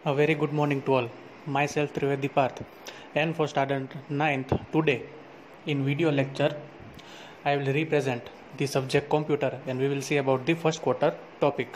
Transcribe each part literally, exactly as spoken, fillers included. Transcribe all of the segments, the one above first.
A very good morning to all. Myself Trivedi Parth, and for student ninth today in video lecture I will represent the subject computer and we will see about the first quarter topic.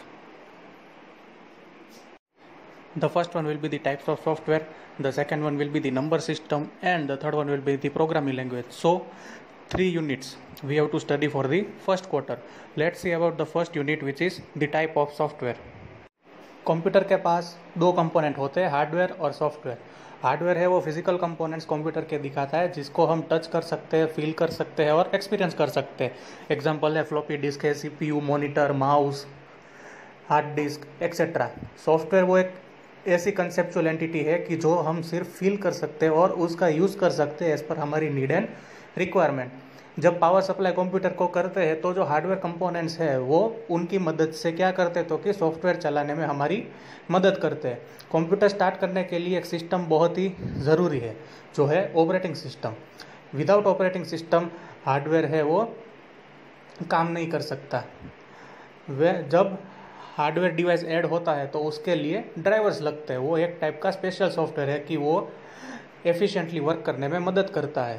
The first one will be the types of software, the second one will be the number system, and the third one will be the programming language. So three units we have to study for the first quarter. Let's see about the first unit, which is the type of software. Computer के पास दो component होते हैं, hardware और software. Hardware है वो physical components computer के दिखाता है, जिसको हम टच कर सकते हैं, फील कर सकते हैं और एक्सपीरियंस कर सकते हैं। एग्जांपल है फ्लॉपी डिस्क है, CPU, monitor, mouse, hard disk etcetera. Software वो एक ऐसी कंसेप्चुअल एंटिटी है कि जो हम सिर्फ फील कर सकते हैं और उसका यूज़ कर सकते हैं एज पर हमारी नीड एंड रिक्वायरमेंट। जब पावर सप्लाई कंप्यूटर को करते हैं तो जो हार्डवेयर कंपोनेंट्स है वो उनकी मदद से क्या करते हैं तो कि सॉफ्टवेयर चलाने में हमारी मदद करते हैं। कंप्यूटर स्टार्ट करने के लिए एक सिस्टम बहुत ही ज़रूरी है, जो है operating system. Without operating system hardware है वो काम नहीं कर सकता। वह जब हार्डवेयर डिवाइस ऐड होता है तो उसके लिए ड्राइवर्स लगते हैं। वो एक टाइप का स्पेशल सॉफ्टवेयर है कि वो एफिशिएंटली वर्क करने में मदद करता है।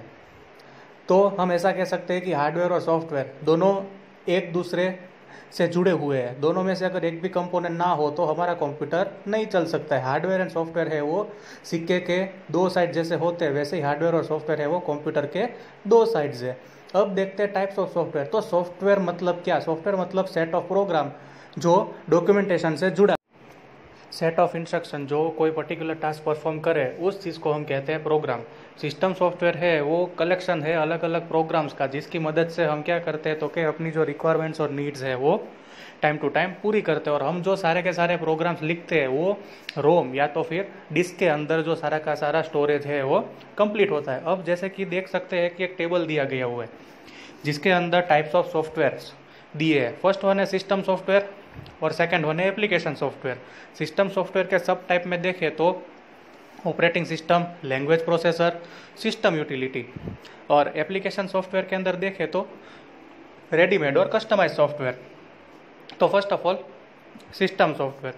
तो हम ऐसा कह सकते हैं कि हार्डवेयर और सॉफ्टवेयर दोनों एक दूसरे से जुड़े हुए हैं। दोनों में से अगर एक भी कंपोनेंट ना हो तो हमारा कंप्यूटर नहीं चल सकता है। हार्डवेयर एंड सॉफ्टवेयर है वो सिक्के के दो साइड जैसे होते हैं, वैसे ही हार्डवेयर और सॉफ्टवेयर है वो कंप्यूटर के दो साइड्स है। अब देखते हैं टाइप्स ऑफ सॉफ्टवेयर। तो सॉफ्टवेयर मतलब क्या? सॉफ्टवेयर मतलब सेट ऑफ प्रोग्राम जो डॉक्यूमेंटेशन से जुड़ा, सेट ऑफ इंस्ट्रक्शन जो कोई पर्टिकुलर टास्क परफॉर्म करे, उस चीज़ को हम कहते हैं प्रोग्राम। सिस्टम सॉफ्टवेयर है वो कलेक्शन है अलग अलग प्रोग्राम्स का, जिसकी मदद से हम क्या करते हैं तो कि अपनी जो रिक्वायरमेंट्स और नीड्स है वो टाइम टू टाइम पूरी करते हैं। और हम जो सारे के सारे प्रोग्राम्स लिखते हैं वो रोम या तो फिर डिस्क के अंदर जो सारा का सारा स्टोरेज है वो कंप्लीट होता है। अब जैसे कि देख सकते हैं कि एक टेबल दिया गया हुआ है जिसके अंदर टाइप्स ऑफ सॉफ्टवेयर दिए है। फर्स्ट वन है सिस्टम सॉफ्टवेयर और सेकंड वन है एप्लीकेशन सॉफ्टवेयर। सिस्टम सॉफ्टवेयर के सब टाइप में देखें तो operating system, language processor, system utility. और एप्लीकेशन सॉफ्टवेयर के अंदर देखें तो रेडीमेड और कस्टमाइज सॉफ्टवेयर। तो first of all system software.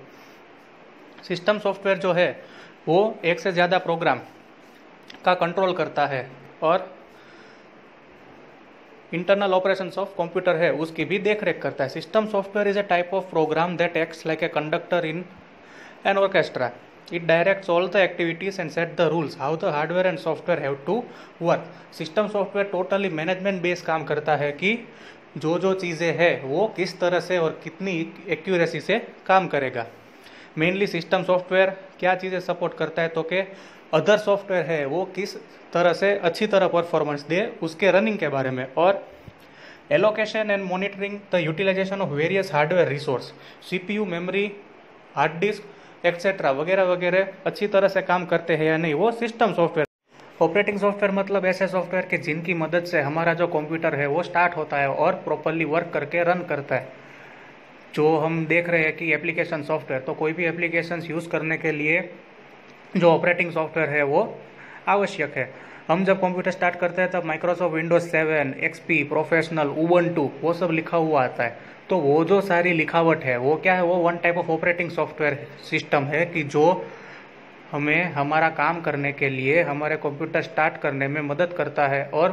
System software जो है वो एक से ज़्यादा प्रोग्राम का कंट्रोल करता है और इंटरनल ऑपरेशंस ऑफ कंप्यूटर है उसकी भी देख रेख करता है। System software is a type of program that acts like a conductor in an orchestra. It directs all the activities and set the rules how the hardware and software have to work. System software totally management based काम करता है कि जो जो चीज़ें हैं वो किस तरह से और कितनी एक्यूरेसी से काम करेगा। मेनली सिस्टम सॉफ्टवेयर क्या चीज़ें सपोर्ट करता है तो कि अदर सॉफ्टवेयर है वो किस तरह से अच्छी तरह परफॉर्मेंस दे उसके रनिंग के बारे में। और allocation and monitoring the utilization of various hardware resource, CPU, memory, hard disk etcetera वगैरह वगैरह अच्छी तरह से काम करते हैं या नहीं, वो सिस्टम सॉफ्टवेयर। ऑपरेटिंग सॉफ्टवेयर मतलब ऐसे सॉफ्टवेयर के जिनकी मदद से हमारा जो कंप्यूटर है वो स्टार्ट होता है और प्रॉपरली वर्क करके रन करता है। जो हम देख रहे हैं कि एप्लीकेशन सॉफ्टवेयर, तो कोई भी एप्लीकेशन यूज़ करने के लिए जो ऑपरेटिंग सॉफ्टवेयर है वो आवश्यक है। हम जब कंप्यूटर स्टार्ट करते हैं तब Microsoft Windows seven, XP, professional, Ubuntu वो सब लिखा हुआ आता है। तो वो जो सारी लिखावट है वो क्या है, वो one type of operating software system है कि जो हमें हमारा काम करने के लिए हमारे कंप्यूटर स्टार्ट करने में मदद करता है और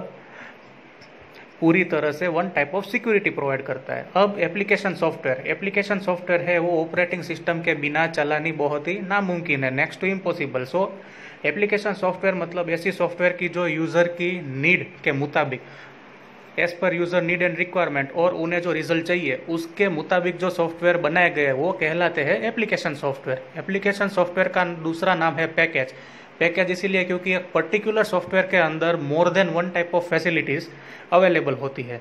पूरी तरह से one type of security provide करता है। अब एप्लीकेशन सॉफ्टवेयर एप्लीकेशन सॉफ्टवेयर है वो ऑपरेटिंग सिस्टम के बिना चलानी बहुत ही नामुमकिन है, next to impossible. So application software मतलब ऐसी सॉफ्टवेयर की जो यूज़र की नीड के मुताबिक, as per user need and requirement और उन्हें जो रिजल्ट चाहिए उसके मुताबिक जो सॉफ्टवेयर बनाए गए वो कहलाते हैं एप्लीकेशन सॉफ्टवेयर। एप्लीकेशन सॉफ्टवेयर का दूसरा नाम है पैकेज। पैकेज इसीलिए क्योंकि एक पर्टिकुलर सॉफ्टवेयर के अंदर more than one type of facilities available होती है।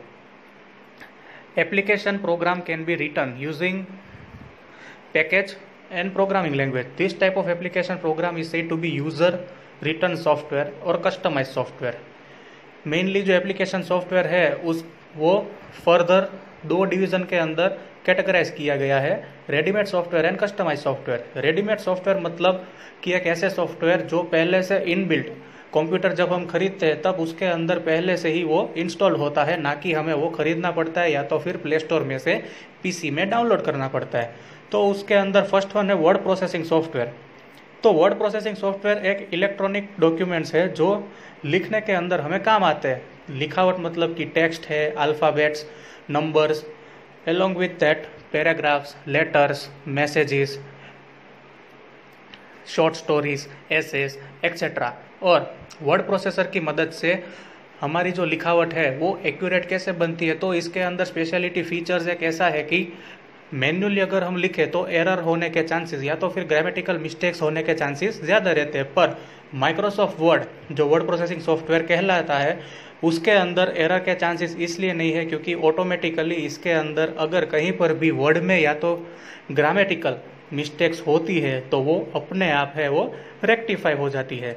Application program can be written using package and programming language. This type of application program is said to be user written software और customize software. Mainly जो application software है उस वो further दो division के अंदर कैटेगराइज किया गया है, readymade software and customize software. Readymade software मतलब कि एक ऐसे सॉफ्टवेयर जो पहले से इनबिल्ट, कंप्यूटर जब हम खरीदते हैं तब उसके अंदर पहले से ही वो इंस्टॉल होता है, ना कि हमें वो खरीदना पड़ता है या तो फिर प्ले स्टोर में से पीसी में डाउनलोड करना पड़ता है। तो उसके अंदर फर्स्ट वन है वर्ड प्रोसेसिंग सॉफ्टवेयर। तो वर्ड प्रोसेसिंग सॉफ्टवेयर एक इलेक्ट्रॉनिक डॉक्यूमेंट्स है जो लिखने के अंदर हमें काम आते हैं। लिखावट मतलब कि टेक्स्ट है, alphabets, numbers, along with that paragraphs, letters, messages, short stories, essays etcetera. और वर्ड प्रोसेसर की मदद से हमारी जो लिखावट है वो एक्यूरेट कैसे बनती है, तो इसके अंदर स्पेशलिटी फीचर्स एक ऐसा है कि मैन्युअली अगर हम लिखें तो एरर होने के चांसेस या तो फिर ग्रामेटिकल मिस्टेक्स होने के चांसेस ज़्यादा रहते हैं। पर माइक्रोसॉफ्ट वर्ड जो वर्ड प्रोसेसिंग सॉफ्टवेयर कहलाता है उसके अंदर एरर के चांसेस इसलिए नहीं है क्योंकि ऑटोमेटिकली इसके अंदर अगर कहीं पर भी वर्ड में या तो ग्रामेटिकल मिस्टेक्स होती है तो वो अपने आप है वो रेक्टिफाई हो जाती है।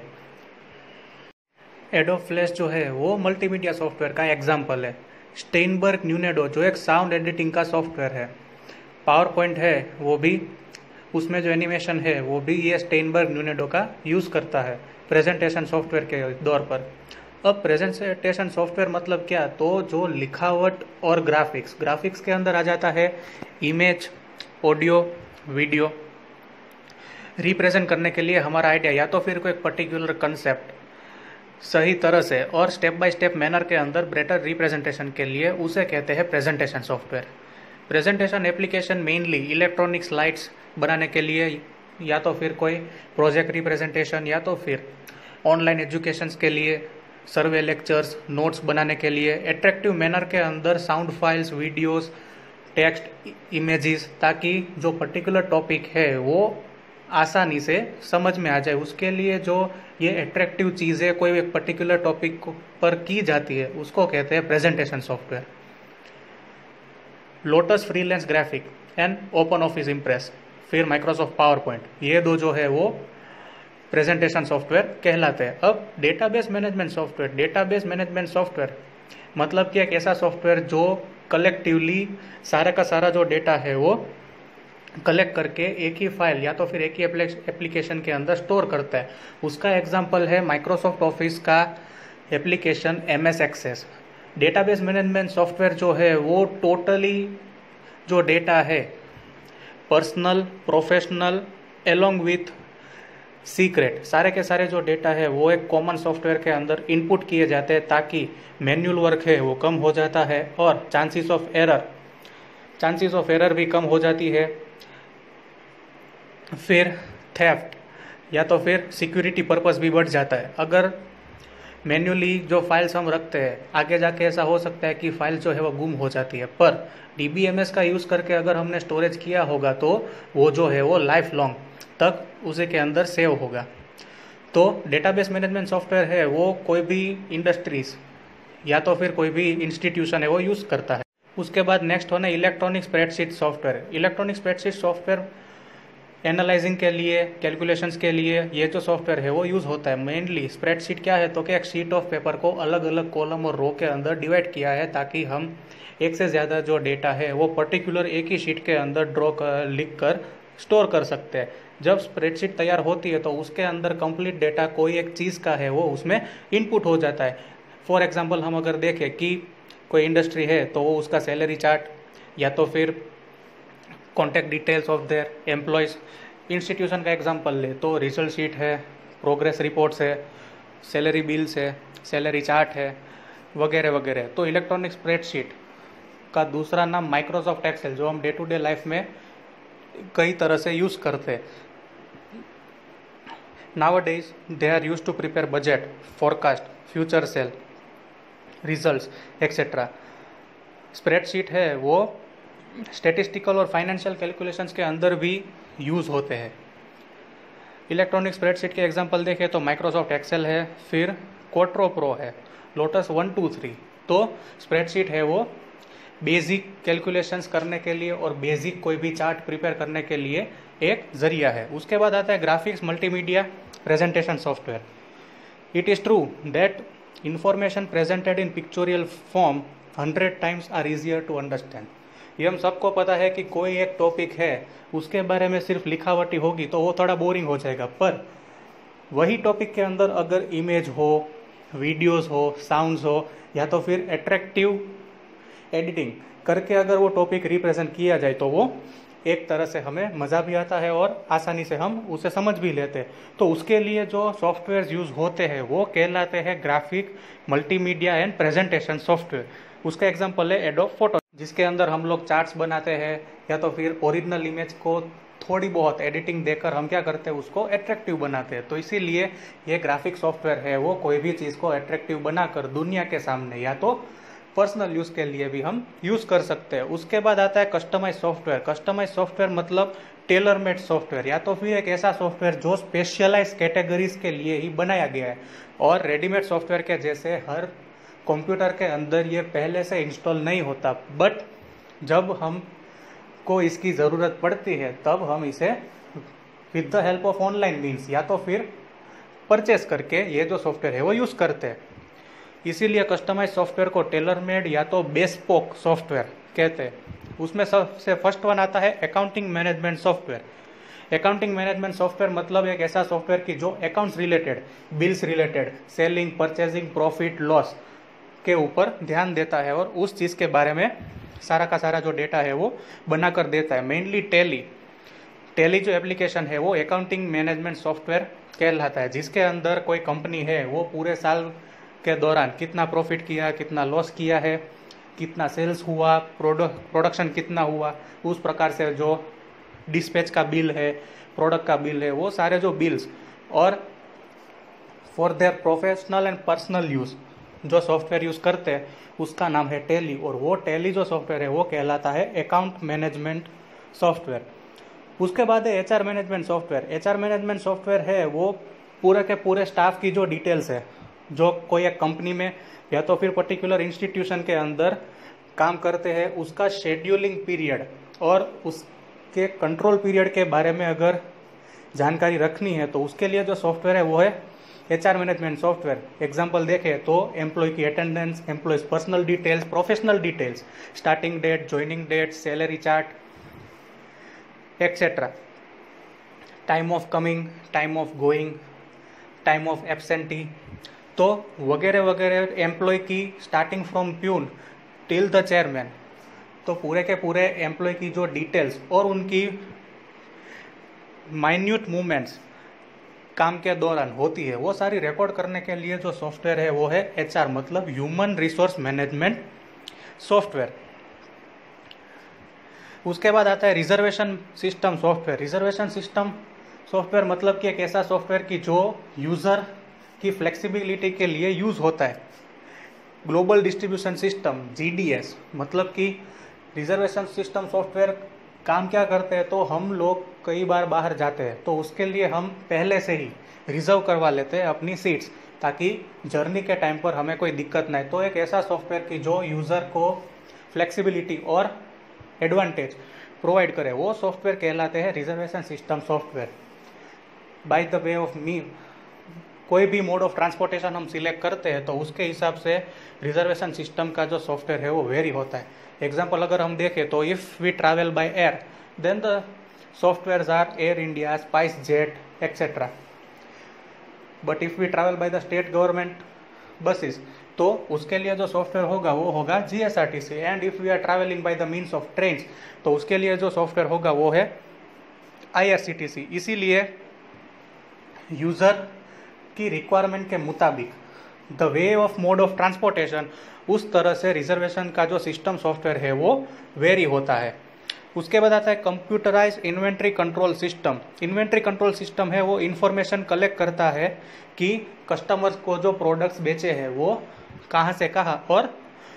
एडोब फ्लैश जो है वो मल्टीमीडिया सॉफ्टवेयर का एग्जाम्पल है। स्टेनबर्ग न्यूनेडो जो एक साउंड एडिटिंग का सॉफ्टवेयर है। पावर पॉइंट है वो भी, उसमें जो एनिमेशन है वो भी ये स्टेनबर्ग न्यूनेडो का यूज़ करता है प्रेजेंटेशन सॉफ्टवेयर के दौर पर। अब प्रेजेंटेशन सॉफ्टवेयर मतलब क्या, तो जो लिखावट और ग्राफिक्स ग्राफिक्स के अंदर आ जाता है इमेज, ऑडियो, वीडियो। रिप्रेजेंट करने के लिए हमारा आइडिया या तो फिर कोई पर्टिकुलर कंसेप्ट सही तरह से और स्टेप बाय स्टेप मैनर के अंदर बेटर रिप्रेजेंटेशन के लिए उसे कहते हैं presentation software. Presentation application mainly electronic slides बनाने के लिए या तो फिर कोई प्रोजेक्ट रिप्रेजेंटेशन या तो फिर ऑनलाइन एजुकेशंस के लिए, सर्वे, लेक्चर्स, नोट्स बनाने के लिए, एट्रैक्टिव मैनर के अंदर sound files, videos, text, images, ताकि जो पर्टिकुलर टॉपिक है वो आसानी से समझ में आ जाए। उसके लिए जो ये एट्रैक्टिव चीज़ें कोई एक पर्टिकुलर टॉपिक पर की जाती है उसको कहते हैं presentation software. Lotus Freelance graphic and OpenOffice Impress, फिर माइक्रोसॉफ्ट पावर पॉइंट, ये दो जो है वो प्रेजेंटेशन सॉफ्टवेयर कहलाते हैं। अब database management software database management software मतलब कि एक ऐसा सॉफ्टवेयर जो कलेक्टिवली सारा का सारा जो डेटा है वो कलेक्ट करके एक ही फाइल या तो फिर एक ही एप्लीकेशन के अंदर स्टोर करता है। उसका एग्जांपल है माइक्रोसॉफ्ट ऑफिस का application M S Access. Database management software जो है वो टोटली जो डेटा है personal, professional along with secret, सारे के सारे जो डेटा है वो एक कॉमन सॉफ्टवेयर के अंदर इनपुट किए जाते हैं ताकि मैन्युअल वर्क है वो कम हो जाता है और chances of error chances of error भी कम हो जाती है। फिर थेफ्ट या तो फिर सिक्योरिटी पर्पस भी बढ़ जाता है। अगर मैन्युअली जो फाइल्स हम रखते हैं आगे जाके ऐसा हो सकता है कि फाइल जो है वो गुम हो जाती है, पर डी बी एम एस का यूज़ करके अगर हमने स्टोरेज किया होगा तो वो जो है वो लाइफ लॉन्ग तक उसी के अंदर सेव होगा। तो डेटाबेस मैनेजमेंट सॉफ्टवेयर है वो कोई भी इंडस्ट्रीज या तो फिर कोई भी इंस्टीट्यूशन है वो यूज़ करता है। उसके बाद नेक्स्ट होना electronic spreadsheet software. Electronic spreadsheet software analysing के लिए, कैलकुलेशंस के लिए ये जो सॉफ्टवेयर है वो यूज़ होता है। मेनली स्प्रेडशीट क्या है तो कि एक शीट ऑफ पेपर को अलग अलग कॉलम और रो के अंदर डिवाइड किया है ताकि हम एक से ज़्यादा जो डेटा है वो पर्टिकुलर एक ही शीट के अंदर ड्रॉ कर लिख कर स्टोर कर सकते हैं। जब स्प्रेडशीट तैयार होती है तो उसके अंदर कंप्लीट डेटा कोई एक चीज़ का है वो उसमें इनपुट हो जाता है। फॉर एग्जांपल हम अगर देखें कि कोई इंडस्ट्री है तो वो उसका सैलरी चार्ट या तो फिर contact details of their employees. Institution का एग्जांपल ले तो रिजल्ट शीट है, प्रोग्रेस रिपोर्ट्स है, सैलरी बिल्स है, सैलरी चार्ट है, वगैरह वगैरह। तो इलेक्ट्रॉनिक स्प्रेडशीट का दूसरा नाम माइक्रोसॉफ्ट एक्सेल जो हम डे टू डे लाइफ में कई तरह से यूज़ करते हैं। Nowadays they are used to prepare budget, forecast, future sale, results, et cetera. Spreadsheet है वो स्टेटिस्टिकल और फाइनेंशियल कैलकुलेशंस के अंदर भी यूज़ होते हैं। इलेक्ट्रॉनिक स्प्रेडशीट के एग्जांपल देखें तो माइक्रोसॉफ्ट एक्सेल है, फिर कोट्रो प्रो है, लोटस वन टू थ्री। तो स्प्रेडशीट है वो बेसिक कैलकुलेशंस करने के लिए और बेसिक कोई भी चार्ट प्रिपेयर करने के लिए एक जरिया है। उसके बाद आता है graphics multimedia presentation software. It is true that information presented in pictorial form hundred times are easier to understand. ये हम सबको पता है कि कोई एक टॉपिक है उसके बारे में सिर्फ लिखावटी होगी तो वो थोड़ा बोरिंग हो जाएगा, पर वही टॉपिक के अंदर अगर इमेज हो, वीडियोस हो, साउंड्स हो या तो फिर एट्रैक्टिव एडिटिंग करके अगर वो टॉपिक रिप्रेजेंट किया जाए तो वो एक तरह से हमें मज़ा भी आता है और आसानी से हम उसे समझ भी लेते हैं। तो उसके लिए जो सॉफ्टवेयर यूज़ होते हैं वो कहलाते हैं graphic, multimedia and presentation software. उसका एग्जांपल है एडोब फोटो, जिसके अंदर हम लोग चार्ट्स बनाते हैं या तो फिर ओरिजिनल इमेज को थोड़ी बहुत एडिटिंग देकर हम क्या करते हैं, उसको एट्रैक्टिव बनाते हैं। तो इसीलिए ये ग्राफिक सॉफ्टवेयर है वो कोई भी चीज़ को एट्रैक्टिव बनाकर दुनिया के सामने या तो पर्सनल यूज़ के लिए भी हम यूज़ कर सकते हैं। उसके बाद आता है कस्टमाइज सॉफ्टवेयर। कस्टमाइज सॉफ्टवेयर मतलब टेलर मेड सॉफ्टवेयर या तो फिर एक ऐसा सॉफ्टवेयर जो स्पेशलाइज कैटेगरीज के लिए ही बनाया गया है और रेडीमेड सॉफ्टवेयर के जैसे हर कंप्यूटर के अंदर ये पहले से इंस्टॉल नहीं होता, बट जब हम को इसकी ज़रूरत पड़ती है तब हम इसे with the help of online means या तो फिर परचेस करके ये जो सॉफ्टवेयर है वो यूज़ करते हैं। इसीलिए कस्टमाइज सॉफ्टवेयर को टेलर मेड या तो बेस्पोक सॉफ्टवेयर कहते हैं। उसमें सबसे फर्स्ट वन आता है accounting management software. Accounting management software मतलब एक ऐसा सॉफ्टवेयर की जो accounts related, bills related, selling, purchasing, profit, loss के ऊपर ध्यान देता है और उस चीज़ के बारे में सारा का सारा जो डेटा है वो बना कर देता है। मेनली टैली टैली जो एप्लीकेशन है वो अकाउंटिंग मैनेजमेंट सॉफ्टवेयर कहलाता है, जिसके अंदर कोई कंपनी है वो पूरे साल के दौरान कितना प्रॉफिट किया, कितना लॉस किया है, कितना सेल्स हुआ, प्रोडक्ट प्रोडक्शन कितना हुआ, उस प्रकार से जो डिस्पैच का बिल है, प्रोडक्ट का बिल है, वो सारे जो बिल्स और for their professional and personal use जो सॉफ्टवेयर यूज़ करते हैं उसका नाम है टैली। और वो टैली जो सॉफ्टवेयर है वो कहलाता है अकाउंट मैनेजमेंट सॉफ्टवेयर। उसके बाद है H R management software. H R management software है वो पूरे के पूरे स्टाफ की जो डिटेल्स है, जो कोई एक कंपनी में या तो फिर पर्टिकुलर इंस्टीट्यूशन के अंदर काम करते हैं, उसका शेड्यूलिंग पीरियड और उसके कंट्रोल पीरियड के बारे में अगर जानकारी रखनी है तो उसके लिए जो सॉफ्टवेयर है वो है H R management software. Example देखें तो एम्प्लॉय की attendance, employees personal details, professional details, starting date, joining date, salary chart et cetera, time of coming, time of going, time of absentee, तो वगैरह वगैरह, एम्प्लॉय की starting from peon till the chairman, तो पूरे के पूरे एम्प्लॉय की जो डिटेल्स और उनकी माइन्यूट मूवमेंट्स काम के दौरान होती है वो सारी रिकॉर्ड करने के लिए जो सॉफ्टवेयर है वो है एच आर मतलब ह्यूमन रिसोर्स मैनेजमेंट सॉफ्टवेयर। उसके बाद आता है reservation system software. Reservation system software मतलब कि एक ऐसा सॉफ्टवेयर की जो यूज़र की फ्लेक्सिबिलिटी के लिए यूज़ होता है। Global distribution system G D S मतलब कि रिजर्वेशन सिस्टम सॉफ्टवेयर काम क्या करते हैं, तो हम लोग कई बार बाहर जाते हैं तो उसके लिए हम पहले से ही रिजर्व करवा लेते हैं अपनी सीट्स, ताकि जर्नी के टाइम पर हमें कोई दिक्कत ना आए। तो एक ऐसा सॉफ्टवेयर की जो यूज़र को फ्लेक्सिबिलिटी और एडवांटेज प्रोवाइड करे वो सॉफ्टवेयर कहलाते हैं reservation system software. By the way of me कोई भी मोड ऑफ ट्रांसपोर्टेशन हम सिलेक्ट करते हैं तो उसके हिसाब से रिजर्वेशन सिस्टम का जो सॉफ्टवेयर है वो वेरी होता है। एग्जाम्पल अगर हम देखें तो if we travel by air then the softwares are Air India, SpiceJet et cetera. But if we travel by the state government buses तो उसके लिए जो सॉफ्टवेयर होगा वो होगा G S R T C. And if we are travelling by the means of trains तो उसके लिए जो सॉफ्टवेयर होगा वो है I R C T C. इसीलिए यूज़र की रिक्वायरमेंट के मुताबिक the way of mode of transportation उस तरह से रिजर्वेशन का जो सिस्टम सॉफ्टवेयर है वो वेरी होता है। उसके बाद आता है computerise inventory control system. Inventory control system है वो इंफॉर्मेशन कलेक्ट करता है कि कस्टमर्स को जो प्रोडक्ट्स बेचे हैं वो कहाँ से कहाँ और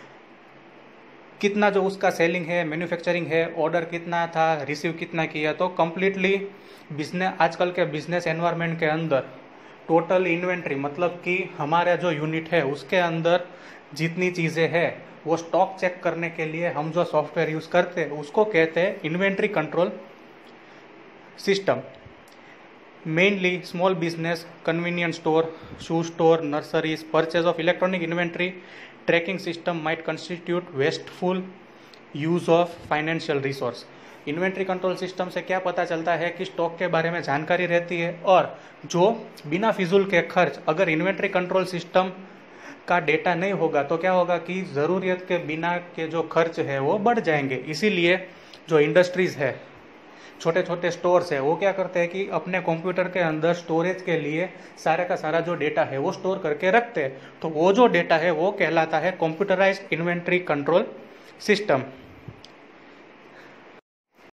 कितना जो उसका सेलिंग है, मैन्युफैक्चरिंग है, ऑर्डर कितना था, रिसीव कितना किया। तो कम्प्लीटली बिजनेस आजकल के बिजनेस एनवायरनमेंट के अंदर टोटल इन्वेंट्री मतलब कि हमारा जो यूनिट है उसके अंदर जितनी चीज़ें हैं वो स्टॉक चेक करने के लिए हम जो सॉफ्टवेयर यूज़ करते हैं उसको कहते हैं inventory control system. Mainly small business, convenience store, shoe store, nurseries, purchase of electronic inventory tracking system might constitute wasteful use of financial resource. Inventory control system से क्या पता चलता है कि स्टॉक के बारे में जानकारी रहती है और जो बिना फिजूल के खर्च, अगर इन्वेंट्री कंट्रोल सिस्टम का डेटा नहीं होगा तो क्या होगा कि ज़रूरत के बिना के जो खर्च है वो बढ़ जाएंगे। इसीलिए जो इंडस्ट्रीज़ है छोटे छोटे स्टोर्स है वो क्या करते हैं कि अपने कंप्यूटर के अंदर स्टोरेज के लिए सारे का सारा जो डेटा है वो स्टोर करके रखते हैं। तो वो जो डेटा है वो कहलाता है कंप्यूटराइज्ड इन्वेंट्री कंट्रोल सिस्टम।